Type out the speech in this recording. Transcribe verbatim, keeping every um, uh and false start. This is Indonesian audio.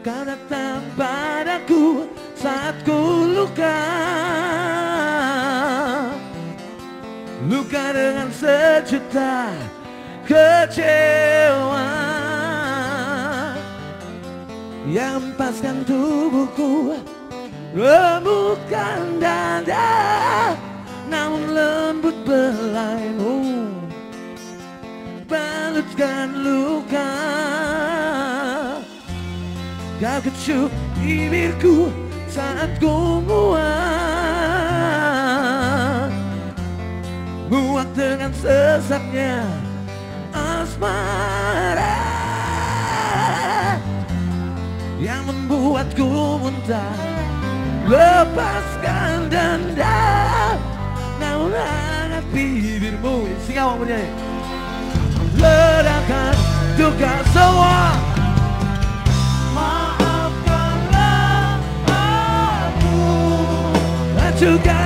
Kau datang padaku saat ku luka, luka dengan sejuta kecewa yang empaskan tubuhku, remukkan dada, namun lembut belaimu balutkan luka. Kau kecup bibirku saat ku muak, muak dengan sesaknya asmara yang membuatku muntah. Lepaskan dendam, namun hangat bibirmu. Sing awak bernyanyi. Ledakan duka semua, maafkanlah aku. Hancurkan